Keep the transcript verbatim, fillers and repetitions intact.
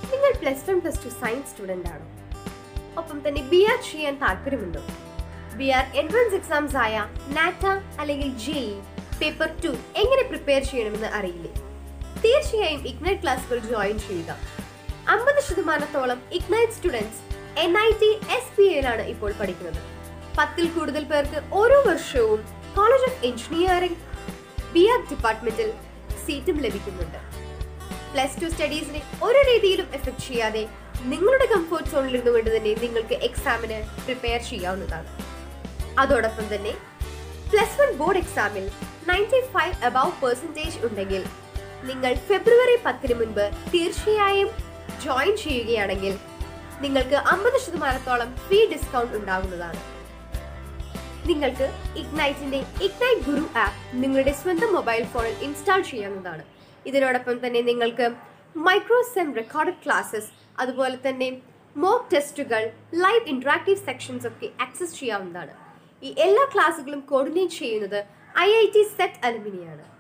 നിങ്ങൾ plus one plus two science student ആണോ? ഒപ്പം തന്നെ ബി ആർ ചെയ്യാൻ താല്പര്യമുണ്ടോ? ബി ആർ എൻട്രൻസ് എക്സാംസ് ആയ നാറ്റ അല്ലെങ്കിൽ ജെഇ പേപ്പർ ടു എങ്ങനെ പ്രിപ്പയർ ചെയ്യണമെന്ന് അറിയില്ലേ? തീർച്ചയായും ഇഗ്നൈറ്റ് ക്ലാസുകൾ ജോയിൻ ചെയ്യുക. അമ്പത് ശതമാനത്തോളം Ignite students N I T S P എയിലാണ് ഇപ്പോൾ പഠിക്കുന്നത്. പത്തിൽ കൂടുതൽ പേർക്ക് ഓരോ വർഷവും college of engineering B R ഡിപ്പാർട്ട്മെന്റിൽ സീറ്റും ലഭിക്കുന്നുണ്ട്. പ്ലസ് ടു സ്റ്റഡീസിനെ ഒരു രീതിയിലും എഫക്ട് ചെയ്യാതെ നിങ്ങളുടെ കംഫർട്ട് സോണിൽ ഇരുന്നുകൊണ്ട് തന്നെ നിങ്ങൾക്ക് എക്സാമിന് പ്രിപ്പയർ ചെയ്യാവുന്നതാണ്. അതോടൊപ്പം തന്നെ പ്ലസ് വൺ ബോർഡ് എക്സാമിൽ നയൻറ്റി ഫൈവ് അബവ് പെർസെൻറ്റേജ് ഉണ്ടെങ്കിൽ നിങ്ങൾ ഫെബ്രുവരി പത്തിന് മുൻപ് തീർച്ചയായും ജോയിൻ ചെയ്യുകയാണെങ്കിൽ നിങ്ങൾക്ക് അമ്പത് ശതമാനത്തോളം ഫീ ഡിസ്കൗണ്ട് ഉണ്ടാകുന്നതാണ്. നിങ്ങൾക്ക് ഇഗ്നൈറ്റിന്റെ ഇഗ്നൈറ്റ് ഗുരു ആപ്പ് നിങ്ങളുടെ സ്വന്തം മൊബൈൽ ഫോണിൽ ഇൻസ്റ്റാൾ ചെയ്യാവുന്നതാണ്. ഇതിനോടൊപ്പം തന്നെ നിങ്ങൾക്ക് മൈക്രോ സെം റെക്കോർഡഡ് ക്ലാസ്സസ്, അതുപോലെ തന്നെ മോക്ക് ടെസ്റ്റുകൾ, ലൈവ് ഇന്ററാക്റ്റീവ് സെക്ഷൻസ് ഒക്കെ ആക്സസ് ചെയ്യാവുന്നതാണ്. ഈ എല്ലാ ക്ലാസ്സുകളും കോർഡിനേറ്റ് ചെയ്യുന്നത് ഐ ഐ ടി സെറ്റ് അലുമിനിയാണ്.